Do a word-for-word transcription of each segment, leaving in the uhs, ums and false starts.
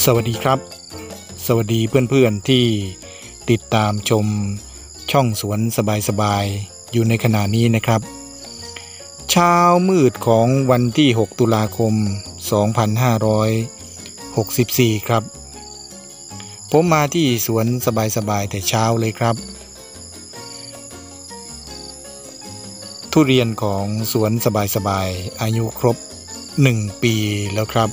สวัสดีครับสวัสดีเพื่อนๆที่ติดตามชมช่องสวนสบายๆอยู่ในขณะนี้นะครับเช้ามืดของวันที่หกตุลาคมสองพันห้าร้อยหกสิบสี่ครับผมมาที่สวนสบายๆแต่เช้าเลยครับทุเรียนของสวนสบายๆอายุครบหนึ่งปีแล้วครับ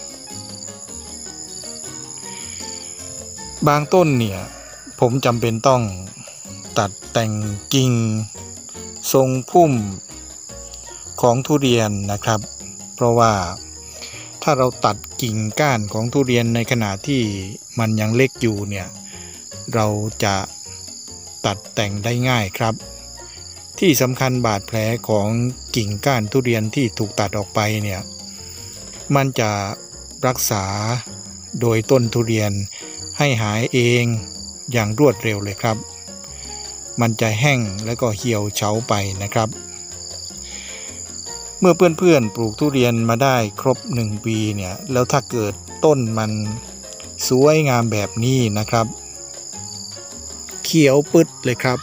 บางต้นเนี่ยผมจำเป็นต้องตัดแต่งกิ่งทรงพุ่มของทุเรียนนะครับเพราะว่าถ้าเราตัดกิ่งก้านของทุเรียนในขณะที่มันยังเล็กอยู่เนี่ยเราจะตัดแต่งได้ง่ายครับที่สำคัญบาดแผลของกิ่งก้านทุเรียนที่ถูกตัดออกไปเนี่ยมันจะรักษาโดยต้นทุเรียนให้หายเองอย่างรวดเร็วเลยครับมันจะแห้งแล้วก็เหี่ยวเฉาไปนะครับเมื่อเพื่อนๆปลูกทุเรียนมาได้ครบหนึ่งปีเนี่ยแล้วถ้าเกิดต้นมันสวยงามแบบนี้นะครับเขียวปึ๊ดเลยครับ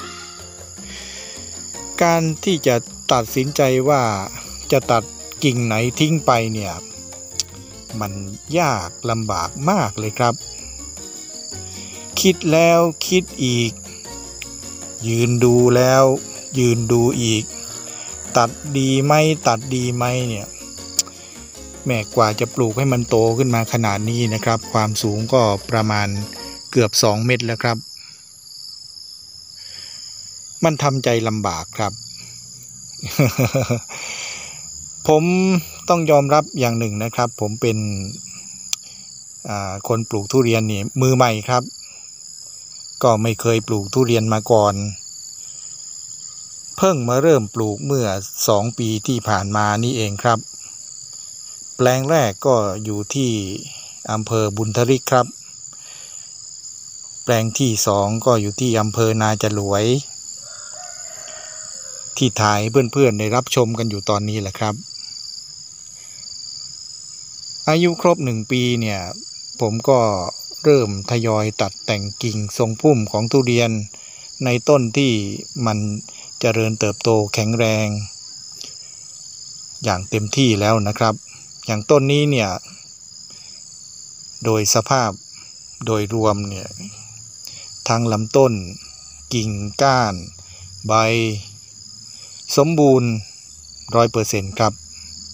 การที่จะตัดสินใจว่าจะตัดกิ่งไหนทิ้งไปเนี่ยมันยากลำบากมากเลยครับคิดแล้วคิดอีกยืนดูแล้วยืนดูอีกตัดดีไหมตัดดีไหมเนี่ยแม้กว่าจะปลูกให้มันโตขึ้นมาขนาดนี้นะครับความสูงก็ประมาณเกือบสองเมตรแล้วครับมันทำใจลำบากครับ ผมต้องยอมรับอย่างหนึ่งนะครับผมเป็นคนปลูกทุเรียนนี่มือใหม่ครับก็ไม่เคยปลูกทุเรียนมาก่อนเพิ่งมาเริ่มปลูกเมื่อสองปีที่ผ่านมานี่เองครับแปลงแรกก็อยู่ที่อำเภอบุญทริกครับแปลงที่สองก็อยู่ที่อำเภอนาจรวยที่ถ่ายเพื่อนๆได้รับชมกันอยู่ตอนนี้แหละครับอายุครบหนึ่งปีเนี่ยผมก็เริ่มทยอยตัดแต่งกิ่งทรงพุ่มของทุเรียนในต้นที่มันเจริญเติบโตแข็งแรงอย่างเต็มที่แล้วนะครับอย่างต้นนี้เนี่ยโดยสภาพโดยรวมเนี่ยทั้งลำต้นกิ่งก้านใบสมบูรณ์ ร้อยเปอร์เซ็นต์ ครับ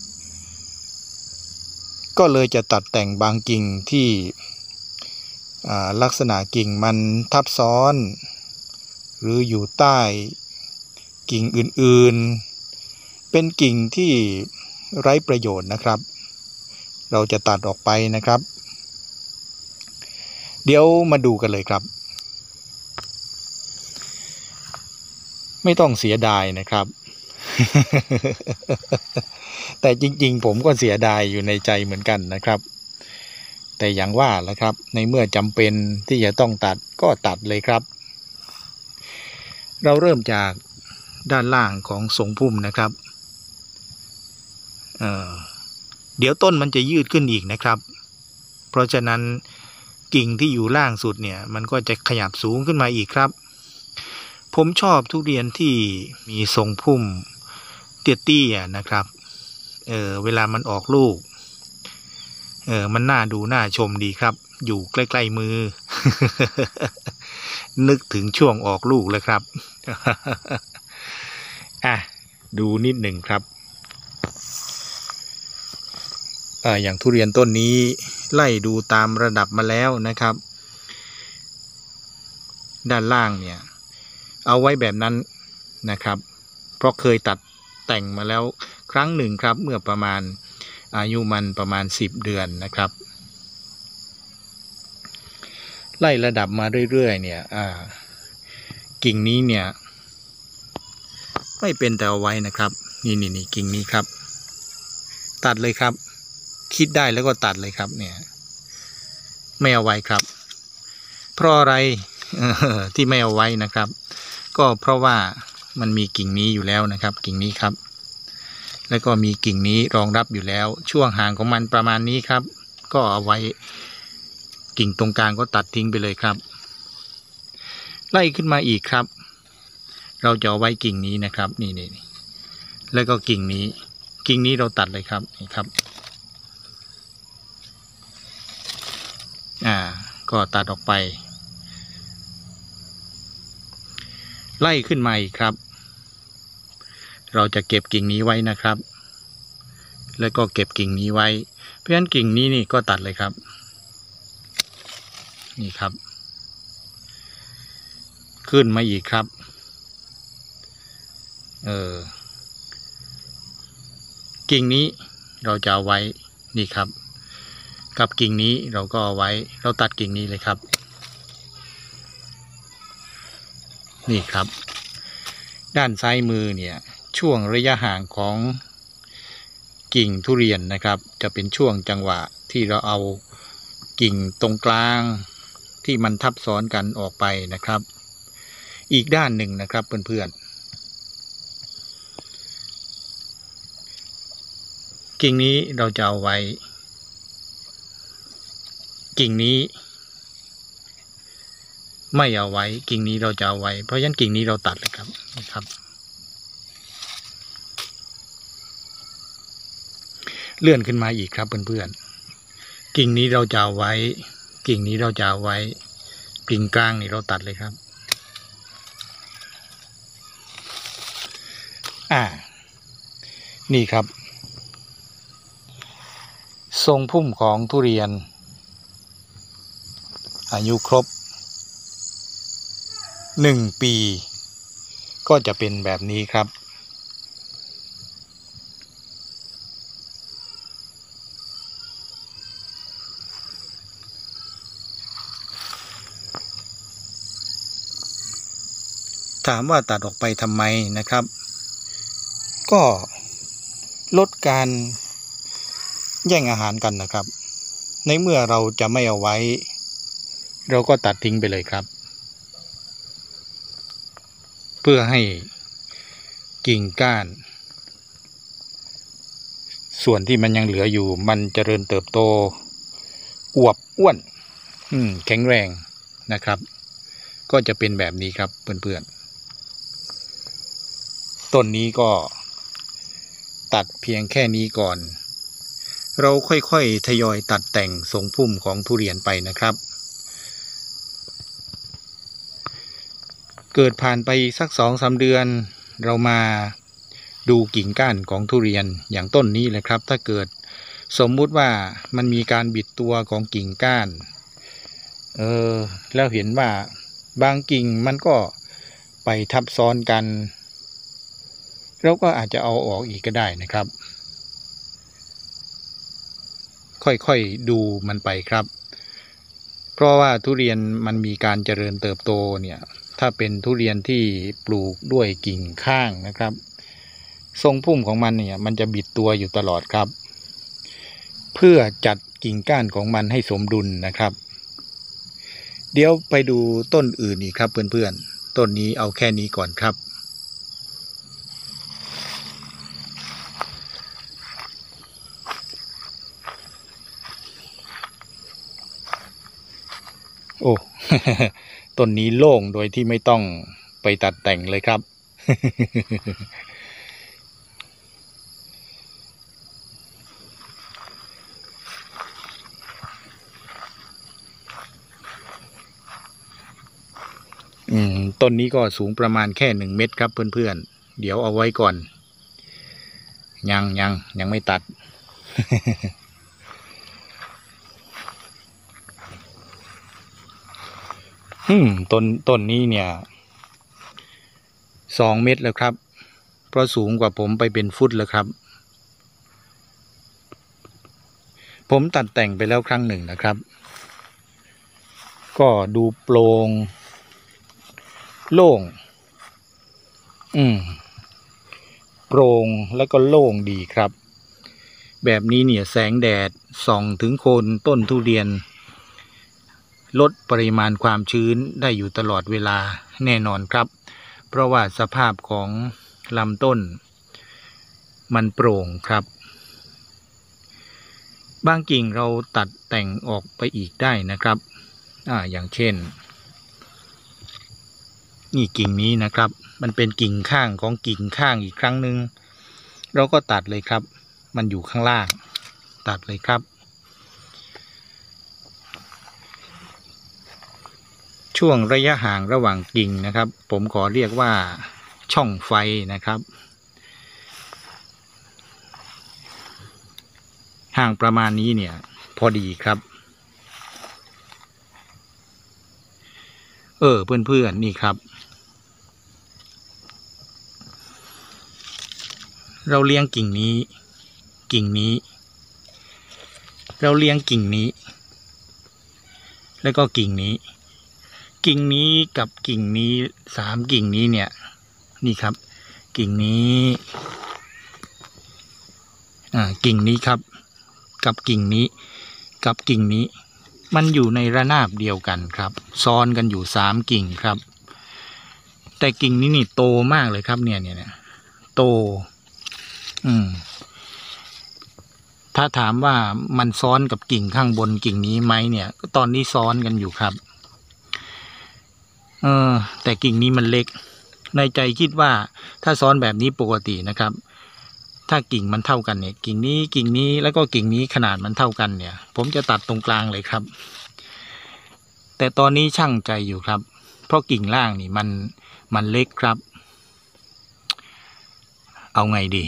ก็เลยจะตัดแต่งบางกิ่งที่ลักษณะกิ่งมันทับซ้อนหรืออยู่ใต้กิ่งอื่นๆเป็นกิ่งที่ไร้ประโยชน์นะครับเราจะตัดออกไปนะครับเดี๋ยวมาดูกันเลยครับไม่ต้องเสียดายนะครับ แต่จริงๆผมก็เสียดายอยู่ในใจเหมือนกันนะครับแต่อย่างว่าแหละครับในเมื่อจำเป็นที่จะต้องตัดก็ตัดเลยครับเราเริ่มจากด้านล่างของทรงพุ่มนะครับ เอ่อ เดี๋ยวต้นมันจะยืดขึ้นอีกนะครับเพราะฉะนั้นกิ่งที่อยู่ล่างสุดเนี่ยมันก็จะขยับสูงขึ้นมาอีกครับผมชอบทุเรียนที่มีทรงพุ่มเตี้ยๆนะครับเออเวลามันออกลูกเออมันน่าดูน่าชมดีครับอยู่ใกล้ๆมือ นึกถึงช่วงออกลูกเลยครับ อ่ะดูนิดหนึ่งครับอ่าอย่างทุเรียนต้นนี้ไล่ดูตามระดับมาแล้วนะครับด้านล่างเนี่ยเอาไว้แบบนั้นนะครับเพราะเคยตัดแต่งมาแล้วครั้งหนึ่งครับเมื่อประมาณอายุมันประมาณสิบเดือนนะครับไล่ระดับมาเรื่อยๆเนี่ยอ่ากิ่งนี้เนี่ยไม่เป็นแต่เอาไว้นะครับนี่นี่นี่กิ่งนี้ครับตัดเลยครับคิดได้แล้วก็ตัดเลยครับเนี่ยไม่เอาไว้ครับเพราะอะไร ที่ไม่เอาไว้นะครับก็เพราะว่ามันมีกิ่งนี้อยู่แล้วนะครับกิ่งนี้ครับแล้วก็มีกิ่งนี้รองรับอยู่แล้วช่วงห่างของมันประมาณนี้ครับก็เอาไว้กิ่งตรงกลางก็ตัดทิ้งไปเลยครับไล่ขึ้นมาอีกครับเราจะเอาไว้กิ่งนี้นะครับนี่นี่แล้วก็กิ่งนี้กิ่งนี้เราตัดเลยครับนี่ครับอ่าก็ตัดออกไปไล่ขึ้นมาอีกครับเราจะเก็บกิ่งนี้ไว้นะครับแล้วก็เก็บกิ่งนี้ไว้เพราะฉะนั้นกิ่งนี้นี่ก็ตัดเลยครับนี่ครับขึ้นมาอีกครับเออกิ่งนี้เราจะเอาไว้นี่ครับกับกิ่งนี้เราก็เอาไว้เราตัดกิ่งนี้เลยครับนี่ครับด้านซ้ายมือเนี่ยช่วงระยะห่างของกิ่งทุเรียนนะครับจะเป็นช่วงจังหวะที่เราเอากิ่งตรงกลางที่มันทับซ้อนกันออกไปนะครับอีกด้านหนึ่งนะครับเพื่อนๆกิ่งนี้เราจะเอาไว้กิ่งนี้ไม่เอาไว้กิ่งนี้เราจะเอาไว้เพราะฉะนั้นกิ่งนี้เราตัดเลยครับนะครับเลื่อนขึ้นมาอีกครับเพื่อนๆกิ่งนี้เราจะเอาไว้กิ่งนี้เราจะเอาไว้กิ่งกลางนี่เราตัดเลยครับอ่านี่ครับทรงพุ่มของทุเรียนอายุครบหนึ่งปีก็จะเป็นแบบนี้ครับถามว่าตัดออกไปทำไมนะครับก็ลดการแย่งอาหารกันนะครับในเมื่อเราจะไม่เอาไว้เราก็ตัดทิ้งไปเลยครับเพื่อให้กิ่งก้านส่วนที่มันยังเหลืออยู่มันเจริญเติบโตอวบอ้วนอืมแข็งแรงนะครับก็จะเป็นแบบนี้ครับเพื่อนๆต้นนี้ก็ตัดเพียงแค่นี้ก่อนเราค่อยๆทยอยตัดแต่งทรงพุ่มของทุเรียนไปนะครับเกิดผ่านไปสักสองสามเดือนเรามาดูกิ่งก้านของทุเรียนอย่างต้นนี้เลยครับถ้าเกิดสมมุติว่ามันมีการบิดตัวของกิ่งก้านเออแล้วเห็นว่าบางกิ่งมันก็ไปทับซ้อนกันเราก็อาจจะเอาออกอีกก็ได้นะครับค่อยๆดูมันไปครับเพราะว่าทุเรียนมันมีการเจริญเติบโตเนี่ยถ้าเป็นทุเรียนที่ปลูกด้วยกิ่งข้างนะครับทรงพุ่มของมันเนี่ยมันจะบิดตัวอยู่ตลอดครับเพื่อจัดกิ่งก้านของมันให้สมดุลนะครับเดี๋ยวไปดูต้นอื่นอีกครับเพื่อนๆต้นนี้เอาแค่นี้ก่อนครับโอ้ ต้นนี้โล่งโดยที่ไม่ต้องไปตัดแต่งเลยครับ อืมต้นนี้ก็สูงประมาณแค่หนึ่งเมตรครับเพื่อนๆเดี๋ยวเอาไว้ก่อนยังยังยังไม่ตัด อืมต้นต้นนี้เนี่ยสองเมตรแล้วครับเพราะสูงกว่าผมไปเป็นฟุตแล้วครับผมตัดแต่งไปแล้วครั้งหนึ่งนะครับก็ดูโปร่งโล่งอืมโปร่งแล้วก็โล่งดีครับแบบนี้เนี่ยแสงแดดส่องถึงโคนต้นทุเรียนลดปริมาณความชื้นได้อยู่ตลอดเวลาแน่นอนครับเพราะว่าสภาพของลำต้นมันโปร่งครับบางกิ่งเราตัดแต่งออกไปอีกได้นะครับอ่าอย่างเช่นนี่กิ่งนี้นะครับมันเป็นกิ่งข้างของกิ่งข้างอีกครั้งหนึ่งเราก็ตัดเลยครับมันอยู่ข้างล่างตัดเลยครับช่วงระยะห่างระหว่างกิ่งนะครับผมขอเรียกว่าช่องไฟนะครับห่างประมาณนี้เนี่ยพอดีครับเออเพื่อนๆนี่ครับเราเลี้ยงกิ่งนี้กิ่งนี้เราเลี้ยงกิ่งนี้แล้วก็กิ่งนี้กิ่งนี้กับกิ่งนี้สามกิ่งนี้เนี่ยนี่ครับกิ่งนี้อ่ากิ่งนี้ครับกับกิ่งนี้กับกิ่งนี้มันอยู่ในระนาบเดียวกันครับซ้อนกันอยู่สามกิ่งครับแต่กิ่งนี้นี่โตมากเลยครับเนี่ยเนี่ยโตอืมถ้าถามว่ามันซ้อนกับกิ่งข้างบนกิ่งนี้ไหมเนี่ยก็ตอนนี้ซ้อนกันอยู่ครับเออแต่กิ่งนี้มันเล็กในใจคิดว่าถ้าซ้อนแบบนี้ปกตินะครับถ้ากิ่งมันเท่ากันเนี่ยกิ่งนี้กิ่งนี้แล้วก็กิ่งนี้ขนาดมันเท่ากันเนี่ยผมจะตัดตรงกลางเลยครับแต่ตอนนี้ช่างใจอยู่ครับเพราะกิ่งล่างนี่มันมันเล็กครับเอาไงดี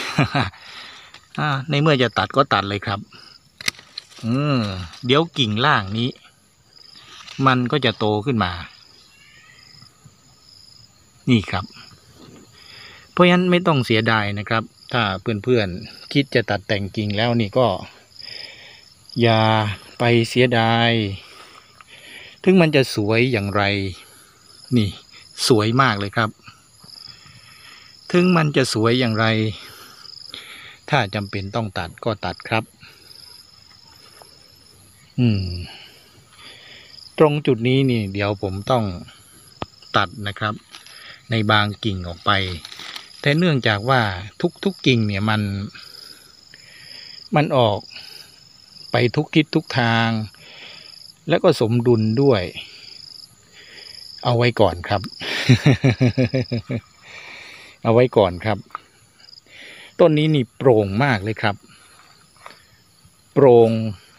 ในเมื่อจะตัดก็ตัดเลยครับเออเดี๋ยวกิ่งล่างนี้มันก็จะโตขึ้นมานี่ครับเพราะฉะนั้นไม่ต้องเสียดายนะครับถ้าเพื่อนๆคิดจะตัดแต่งกิ่งแล้วนี่ก็อย่าไปเสียดายถึงมันจะสวยอย่างไรนี่สวยมากเลยครับถึงมันจะสวยอย่างไรถ้าจำเป็นต้องตัดก็ตัดครับอืมตรงจุดนี้นี่เดี๋ยวผมต้องตัดนะครับในบางกิ่งออกไปแต่เนื่องจากว่าทุกๆกิ่งเนี่ยมันมันออกไปทุกทิศทุกทางแล้วก็สมดุลด้วยเอาไว้ก่อนครับ เอาไว้ก่อนครับต้นนี้นี่โปร่งมากเลยครับโปร่ง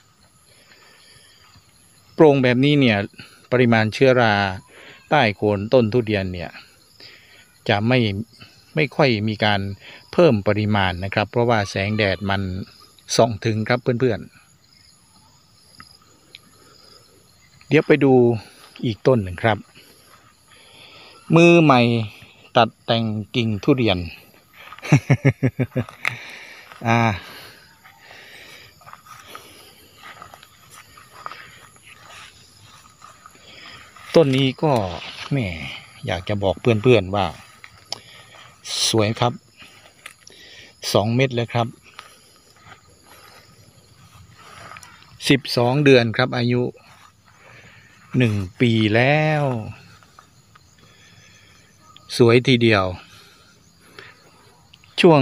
โปร่งแบบนี้เนี่ยปริมาณเชื้อราใต้โคนต้นทุเรียนเนี่ยจะไม่ไม่ค่อยมีการเพิ่มปริมาณนะครับเพราะว่าแสงแดดมันส่องถึงครับเพื่อนๆเดี๋ยวไปดูอีกต้นหนึ่งครับมือใหม่ตัดแต่งกิ่งทุเรียน อ่าต้นนี้ก็แม่อยากจะบอกเพื่อนๆว่าสวยครับสองเม็ดแล้วครับสิบสองเดือนครับอายุหนึ่งปีแล้วสวยทีเดียวช่วง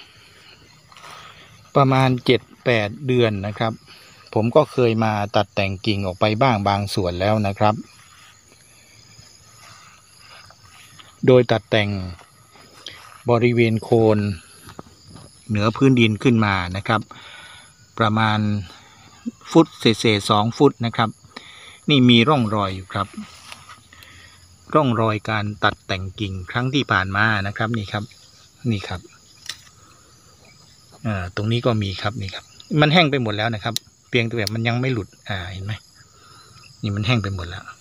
ประมาณเจ็ดแปดเดือนนะครับผมก็เคยมาตัดแต่งกิ่งออกไปบ้างบางส่วนแล้วนะครับโดยตัดแต่งบริเวณโคนเหนือพื้นดินขึ้นมานะครับประมาณฟุตเศษๆสองฟุตนะครับนี่มีร่องรอยอยู่ครับร่องรอยการตัดแต่งกิ่งครั้งที่ผ่านมานะครับนี่ครับนี่ครับอ่าตรงนี้ก็มีครับนี่ครับมันแห้งไปหมดแล้วนะครับเพียงแต่แบบมันยังไม่หลุดอ่าเห็นไหมนี่มันแห้งไปหมดแล้ว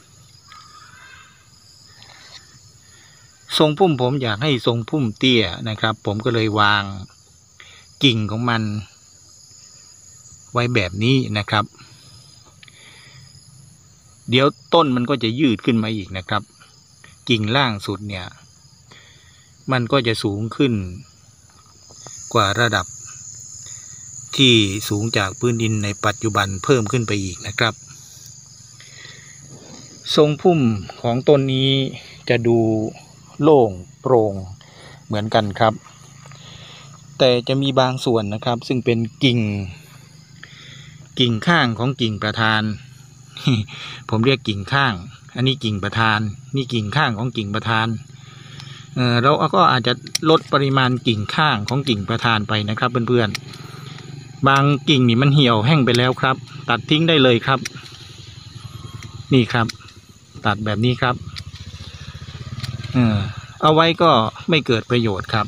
ทรงพุ่มผมอยากให้ทรงพุ่มเตี้ยนะครับผมก็เลยวางกิ่งของมันไว้แบบนี้นะครับเดี๋ยวต้นมันก็จะยืดขึ้นมาอีกนะครับกิ่งล่างสุดเนี่ยมันก็จะสูงขึ้นกว่าระดับที่สูงจากพื้นดินในปัจจุบันเพิ่มขึ้นไปอีกนะครับทรงพุ่มของต้นนี้จะดูโล่งโปร่งเหมือนกันครับแต่จะมีบางส่วนนะครับซึ่งเป็นกิ่งกิ่งข้างของกิ่งประธาน ผมเรียกกิ่งข้างอันนี้กิ่งประธานนี่กิ่งข้างของกิ่งประธานเออเราก็อาจจะลดปริมาณกิ่งข้างของกิ่งประธานไปนะครับเพื่อนๆบางกิ่งนี่มันเหี่ยวแห้งไปแล้วครับตัดทิ้งได้เลยครับนี่ครับตัดแบบนี้ครับเออเอาไว้ก็ไม่เกิดประโยชน์ครับ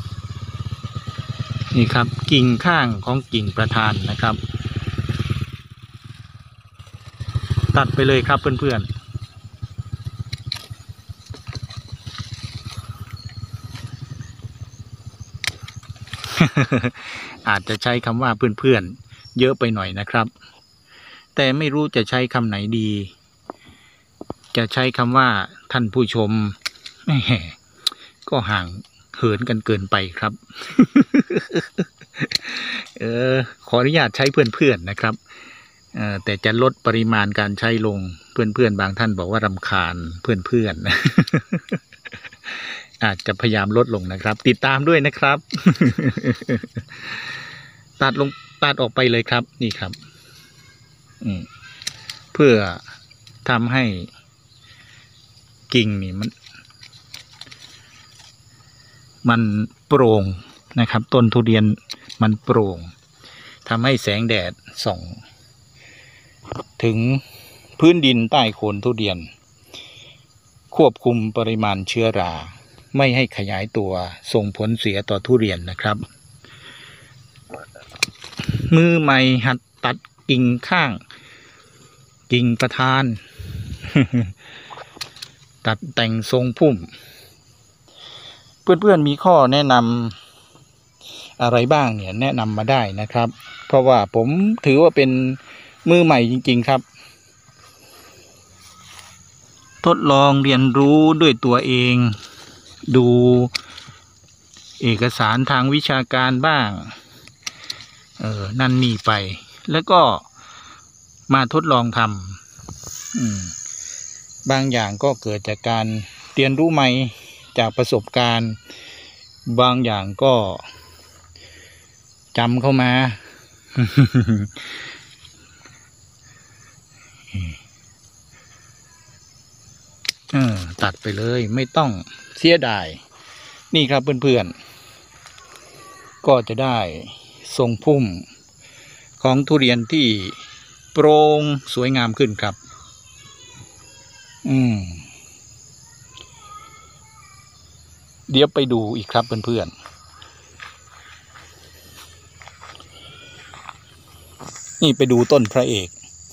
นี่ครับกิ่งข้างของกิ่งประธานนะครับตัดไปเลยครับเพื่อนๆ อาจจะใช้คำว่าเพื่อนๆเยอะไปหน่อยนะครับแต่ไม่รู้จะใช้คำไหนดีจะใช้คำว่าท่านผู้ชมก็ห่างเหินกันเกินไปครับ เออขออนุญาตใช้เพื่อนๆนะครับเออแต่จะลดปริมาณการใช้ลงเพื่อนๆบางท่านบอกว่ารำคาญเพื่อนๆ อาจจะพยายามลดลงนะครับติดตามด้วยนะครับ ตัดลงตัดออกไปเลยครับนี่ครับอืมเพื่อทำให้กิ่งนี่มันมันโปร่งนะครับต้นทุเรียนมันโปร่งทำให้แสงแดดส่องถึงพื้นดินใต้โคนทุเรียนควบคุมปริมาณเชื้อราไม่ให้ขยายตัวส่งผลเสียต่อทุเรียนนะครับมือใหม่หัดตัดกิ่งข้างกิ่งประธาน ตัดแต่งทรงพุ่มเพื่อนๆมีข้อแนะนำอะไรบ้างเนี่ยแนะนำมาได้นะครับเพราะว่าผมถือว่าเป็นมือใหม่จริงๆครับทดลองเรียนรู้ด้วยตัวเองดูเอกสารทางวิชาการบ้างเออนั่นนี่ไปแล้วก็มาทดลองทำอืมบางอย่างก็เกิดจากการเรียนรู้ใหม่จากประสบการณ์บางอย่างก็จำเข้ามา เออตัดไปเลยไม่ต้องเสียดายนี่ครับเพื่อนๆก็จะได้ทรงพุ่มของทุเรียนที่โปร่งสวยงามขึ้นครับอืมเดี๋ยวไปดูอีกครับเพื่อนๆนี่ไปดูต้นพระเอก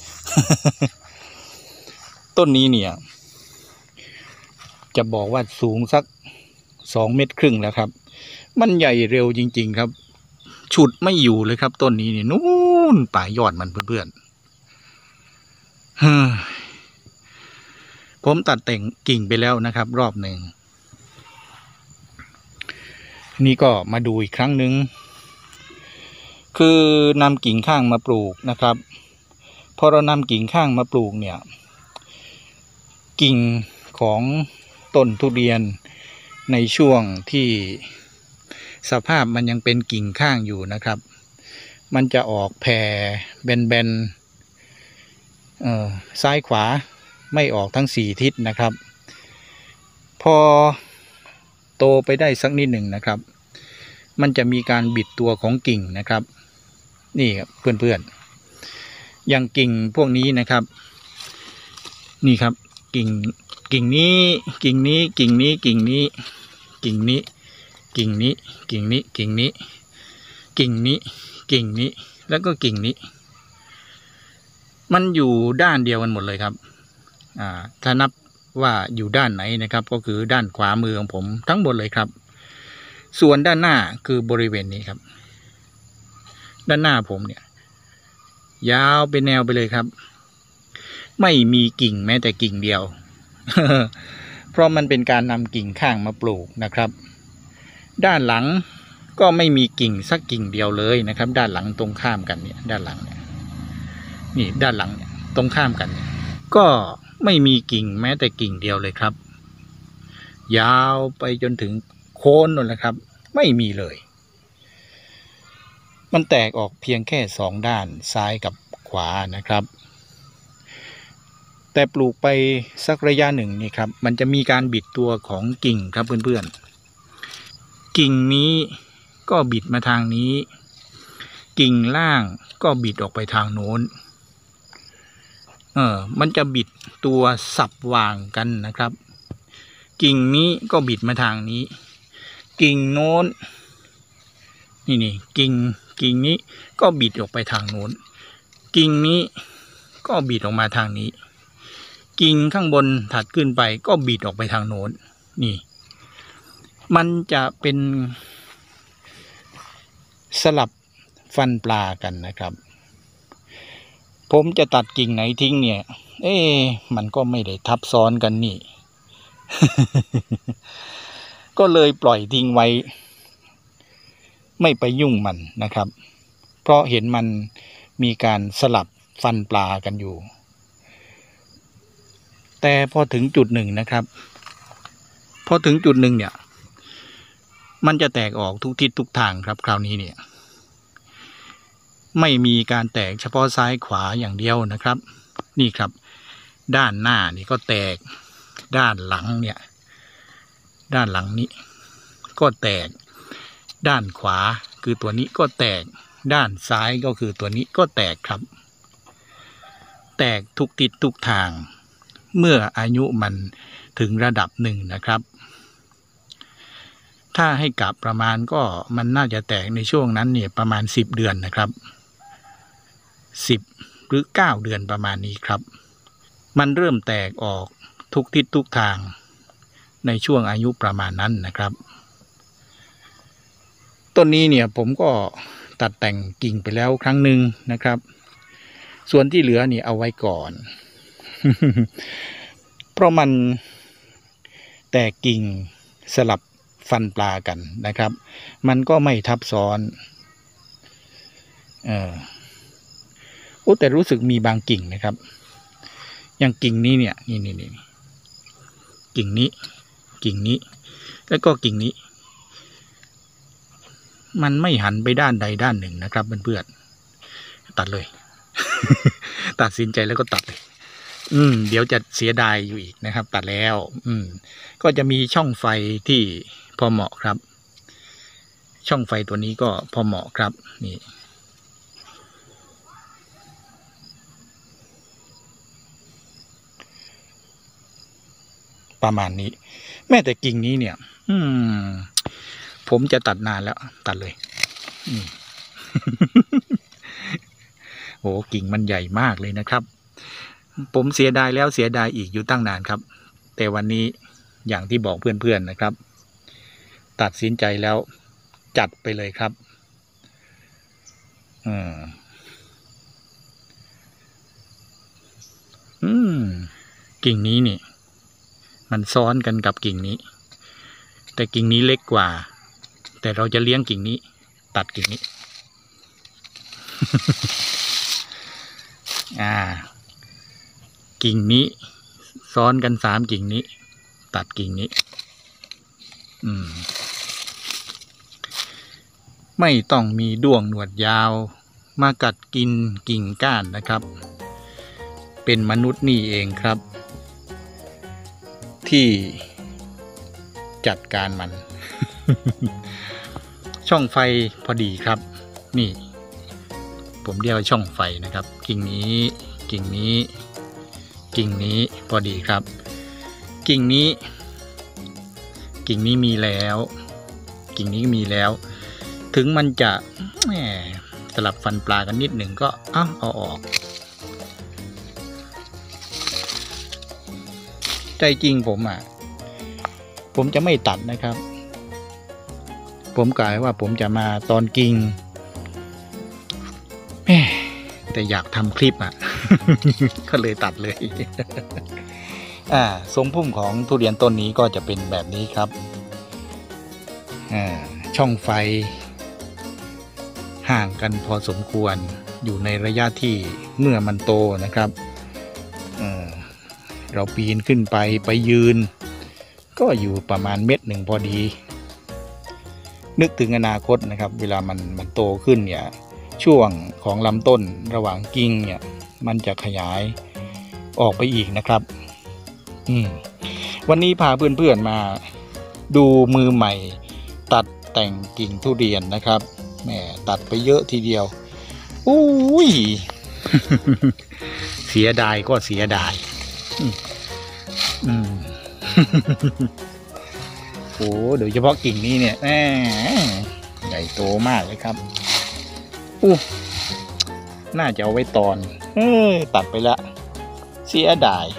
ต้นนี้เนี่ยจะบอกว่าสูงสักสองเมตรครึ่งแล้วครับมันใหญ่เร็วจริงๆครับฉุดไม่อยู่เลยครับต้นนี้นี่นู่นป่ายอดมันเพื่อนๆผมตัดแต่งกิ่งไปแล้วนะครับรอบหนึ่งนี่ก็มาดูอีกครั้งหนึ่งคือนำกิ่งข้างมาปลูกนะครับพอเรานำกิ่งข้างมาปลูกเนี่ยกิ่งของต้นทุเรียนในช่วงที่สภาพมันยังเป็นกิ่งข้างอยู่นะครับมันจะออกแผ่แบนๆเอ่อซ้ายขวาไม่ออกทั้งสี่ทิศนะครับพอโตไปได้สักนิดหนึ่งนะครับมันจะมีการบิดตัวของกิ่งนะครับนี่ครับเพื่อนๆอย่างกิ่งพวกนี้นะครับนี่ครับกิ่งกิ่งนี้กิ่งนี้กิ่งนี้กิ่งนี้กิ่งนี้กิ่งนี้กิ่งนี้กิ่งนี้กิ่งนี้กิ่งนี้แล้วก็กิ่งนี้มันอยู่ด้านเดียวกันหมดเลยครับอ่าถ้านับว่าอยู่ด้านไหนนะครับก็คือด้านขวามือของผมทั้งหมดเลยครับส่วนด้านหน้าคือบริเวณนี้ครับด้านหน้าผมเนี่ยยาวเป็นแนวไปเลยครับไม่มีกิ่งแม้แต่กิ่งเดียว เพราะมันเป็นการนำกิ่งข้างมาปลูกนะครับด้านหลังก็ไม่มีกิ่งสักกิ่งเดียวเลยนะครับด้านหลังตรงข้ามกันเนี่ยด้านหลังเนี่ยนี่ด้านหลังเนี่ยตรงข้ามกันเนี่ยก็ไม่มีกิ่งแม้แต่กิ่งเดียวเลยครับยาวไปจนถึงโคนนั่นแหละครับไม่มีเลยมันแตกออกเพียงแค่สองด้านซ้ายกับขวานะครับแต่ปลูกไปสักระยะหนึ่งนี่ครับมันจะมีการบิดตัวของกิ่งครับเพื่อนๆกิ่งนี้ก็บิดมาทางนี้กิ่งล่างก็บิดออกไปทางโน้นเออมันจะบิดตัวสับวางกันนะครับกิ่งนี้ก็บิดมาทางนี้กิ่งโน้นนี่นี่กิ่งกิ่งนี้ก็บิดออกไปทางโน้นกิ่งนี้ก็บิดออกมาทางนี้กิ่งข้างบนถัดขึ้นไปก็บิดออกไปทางโน้นนี่มันจะเป็นสลับฟันปลากันนะครับผมจะตัดกิ่งไหนทิ้งเนี่ยเอ๊ะมันก็ไม่ได้ทับซ้อนกันนี่ ก็เลยปล่อยทิ้งไว้ไม่ไปยุ่งมันนะครับเพราะเห็นมันมีการสลับฟันปลากันอยู่แต่พอถึงจุดหนึ่งนะครับพอถึงจุดหนึ่งเนี่ยมันจะแตกออกทุกทิศทุกทางครับคราวนี้เนี่ยไม่มีการแตกเฉพาะซ้ายขวาอย่างเดียวนะครับนี่ครับด้านหน้านี่ก็แตกด้านหลังเนี่ยด้านหลังนี้ก็แตกด้านขวาคือตัวนี้ก็แตกด้านซ้ายก็คือตัวนี้ก็แตกครับแตกทุกทิศทุกทางเมื่ออายุมันถึงระดับหนึ่งนะครับถ้าให้กลับประมาณก็มันน่าจะแตกในช่วงนั้นเนี่ยประมาณสิบเดือนนะครับสิบหรือเก้าเดือนประมาณนี้ครับมันเริ่มแตกออกทุกทิศทุกทางในช่วงอายุประมาณนั้นนะครับต้นนี้เนี่ยผมก็ตัดแต่งกิ่งไปแล้วครั้งหนึ่งนะครับส่วนที่เหลือนี่เอาไว้ก่อน เพราะมันแตกกิ่งสลับฟันปลากันนะครับมันก็ไม่ทับซ้อนเออโอ้แต่รู้สึกมีบางกิ่งนะครับอย่างกิ่งนี้เนี่ยนี่นี่นี่กิ่งนี้กิ่งนี้แล้วก็กิ่งนี้มันไม่หันไปด้านใดด้านหนึ่งนะครับเพื่อนๆตัดเลย ตัดสินใจแล้วก็ตัดเลยอืมเดี๋ยวจะเสียดายอยู่อีกนะครับตัดแล้วอืมก็จะมีช่องไฟที่พอเหมาะครับช่องไฟตัวนี้ก็พอเหมาะครับนี่ประมาณนี้แม้แต่กิ่งนี้เนี่ยอืมผมจะตัดนานแล้วตัดเลยอืม โอ้กิ่งมันใหญ่มากเลยนะครับผมเสียดายแล้วเสียดายอีกอยู่ตั้งนานครับแต่วันนี้อย่างที่บอกเพื่อนๆนะครับตัดสินใจแล้วจัดไปเลยครับอืมอืมกิ่งนี้นี่มันซ้อนกันกับกิ่งนี้แต่กิ่งนี้เล็กกว่าแต่เราจะเลี้ยงกิ่งนี้ตัดกิ่งนี้ อ่ากิ่งนี้ซ้อนกันสามกิ่งนี้ตัดกิ่งนี้อืมไม่ต้องมีด้วงหนวดยาวมากัดกินกิ่งก้านนะครับเป็นมนุษย์นี่เองครับที่จัดการมัน ช่องไฟพอดีครับนี่ผมเรียกว่าช่องไฟนะครับกิ่งนี้กิ่งนี้กิ่งนี้พอดีครับกิ่งนี้กิ่งนี้มีแล้วกิ่งนี้มีแล้วถึงมันจะแหมสลับฟันปลากันนิดหนึ่งก็เอาเอาออกใจจริงผมอ่ะผมจะไม่ตัดนะครับผมกล่าวว่าผมจะมาตอนกิ่งแต่อยากทำคลิปอ่ะ ก็เลยตัดเลย อ่าทรงพุ่มของทุเรียนต้นนี้ก็จะเป็นแบบนี้ครับอ่าช่องไฟห่างกันพอสมควรอยู่ในระยะที่เมื่อมันโตนะครับเอ่อเราปีนขึ้นไปไปยืนก็อยู่ประมาณเม็ดหนึ่งพอดีนึกถึงอนาคตนะครับเวลามันมันโตขึ้นเนี่ยช่วงของลำต้นระหว่างกิ่งเนี่ยมันจะขยายออกไปอีกนะครับอืมวันนี้พาเพื่อนๆมาดูมือใหม่ตัดแต่งกิ่งทุเรียนนะครับแหมตัดไปเยอะทีเดียวอุ้ย เสียดายก็เสียดายอืม โอ้โดยเฉพาะกิ่งนี้เนี่ยแหมใหญ่โตมากเลยครับอู้น่าจะเอาไว้ตอนเออตัดไปละเสียดาย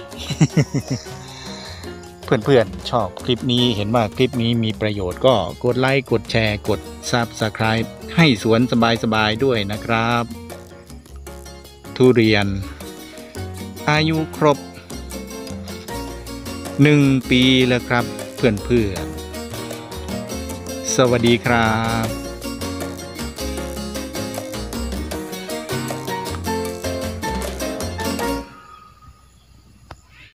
เพื่อนๆชอบคลิปนี้เห็นว่าคลิปนี้มีประโยชน์ก็กดไลค์กดแชร์กด ซับสไครบ์ ให้สวนสบายๆด้วยนะครับทุเรียนอายุครบหนึ่งปีแล้วครับเพื่อนๆสวัสดีครับ